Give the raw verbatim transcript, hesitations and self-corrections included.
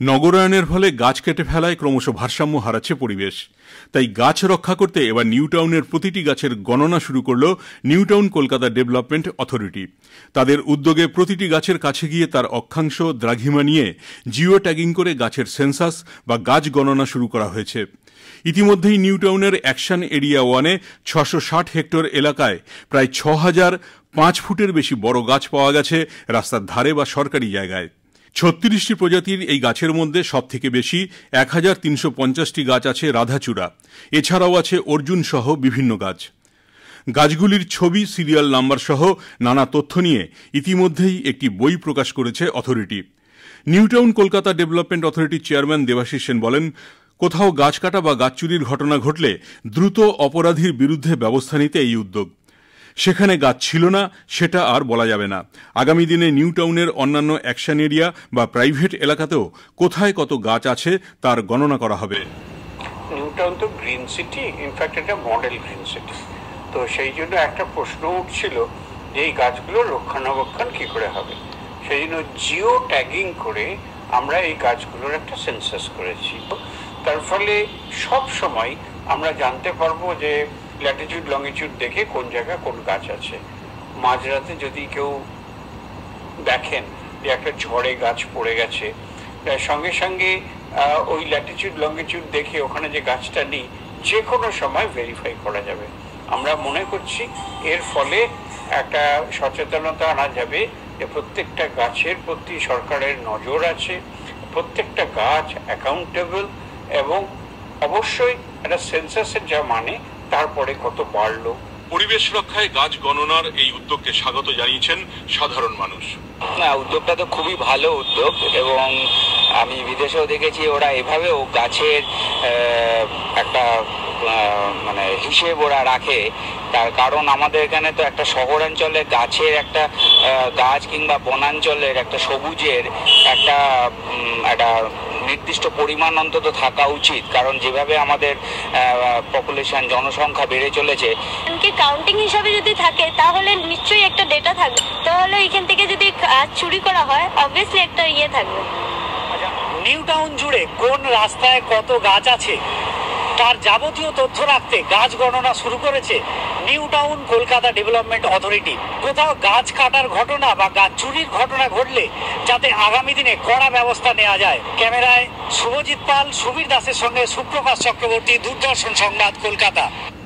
নগরায়নের ফলে গাছ কেটে ফেলায় ক্রমশ ভারসাম্য হারাচ্ছে পরিবেশ। তাই গাছ রক্ষা করতে এবার নিউ টাউনের প্রতিটি গাছের গণনা শুরু করল New Town Kolkata development authority. তাদের উদ্যোগে প্রতিটি গাছের কাছে গিয়ে তার অক্ষাংশ দ্রাঘিমা নিয়ে জিও ট্যাগিং করে গাছের সেন্সাস বা গাছ গণনা শুরু করা হয়েছে। ইতিমধ্যেই নিউ টাউনের অ্যাকশন এরিয়া ওয়ানে ছশো ষাট হেক্টর এলাকায় প্রায় ছ হাজার পাঁচ ফুটের বেশি বড় গাছ পাওয়া গেছে রাস্তার ধারে বা সরকারি জায়গায়। ছত্রিশটি প্রজাতির এই গাছের মধ্যে সব থেকে বেশি এক হাজার তিনশো পঞ্চাশটি গাছ আছে রাধাচূড়া। এছাড়াও আছে অর্জুন সহ বিভিন্ন গাছ। গাছগুলির ছবি, সিরিয়াল নাম্বার সহ নানা তথ্য নিয়ে ইতিমধ্যেই একটি বই প্রকাশ করেছে authority. New Town Kolkata development অথরিটির চেয়ারম্যান দেবাশিস সেন বলেন, কোথাও গাছ কাটা বা গাছ চুরির ঘটনা ঘটলে দ্রুত অপরাধীর বিরুদ্ধে ব্যবস্থা নিতে এই উদ্যোগ। সেখানে গাছ ছিল না সেটা আর বলা যাবে না। আগামী দিনে নিউ টাউনের অন্যান্য অ্যাকশন এরিয়া বা প্রাইভেট এলাকাতেও কোথায় কত গাছ আছে তার গণনা করা হবে। নিউ টাউন তো গ্রিন সিটি, ইনফ্যাক্ট এটা মডেল গ্রিন সিটি। তো সেই জন্য একটা প্রশ্ন উঠছিল যে এই গাছগুলোর রক্ষণাবেক্ষণ কি করে হবে। সেই জন্য জিও ট্যাগিং করে আমরা এই গাছগুলোর একটা সেন্সাস করেছি। তার ফলে সব সময় আমরা জানতে পারবো যে ল্যাটিটিউড লংগিটিউড দেখে কোন জায়গায় কোন গাছ আছে। মাঝরাতে যদি কেউ দেখেন যে একটা ঝড়ে গাছ পড়ে গেছে, সঙ্গে সঙ্গে ওই ল্যাটিটিউড লংগিটিউড দেখে ওখানে যে গাছটা নেই যে কোনো সময় ভেরিফাই করা যাবে। আমরা মনে করছি এর ফলে একটা সচেতনতা আনা যাবে যে প্রত্যেকটা গাছের প্রতি সরকারের নজর আছে, প্রত্যেকটা গাছ অ্যাকাউন্টেবল, এবং অবশ্যই একটা সেন্সাসের যা মানে তারপরে কত বাড়লো। পরিবেশ রক্ষায় গাছ গণনার এই উদ্যোগকে স্বাগত জানিয়েছেন সাধারণ মানুষ। না, উদ্যোগটা তো খুবই ভালো উদ্যোগ, এবং আমি বিদেশেও দেখেছি ওরা এভাবেও গাছের একটা মানে হিসেব ওরা রাখে। তার কারণ আমাদের এখানে তো একটা শহরাঞ্চলে গাছের একটা গাছ কিংবা বনাঞ্চলের একটা সবুজের একটা একটা নির্দিষ্ট পরিমাণ অন্তত থাকা উচিত, কারণ যেভাবে আমাদের পপুলেশন জনসংখ্যা বেড়ে চলেছে। কাউন্টিং হিসাবে যদি থাকে তাহলে নিশ্চয়ই একটা ডেটা থাকবে, তাহলে এখান থেকে যদি চুরি করা হয় অবভিয়াসলি একটা ইয়ে থাকবে। নিউ টাউন জুড়ে কোন রাস্তায় কত গাছ আছে তার যাবতীয় তথ্য রাখতে গাছ গণনা শুরু করেছে New Town Kolkata development authority. কোথাও গাছ কাটার ঘটনা বা গাছ চুরির ঘটনা ঘটলে যাতে আগামী দিনে কড়া ব্যবস্থা নেওয়া যায়। ক্যামেরায় শুভজিৎ পাল, সুবীর দাসের সঙ্গে সুপ্রকাশ চক্রবর্তী, দূরদর্শন সংবাদ, কলকাতা।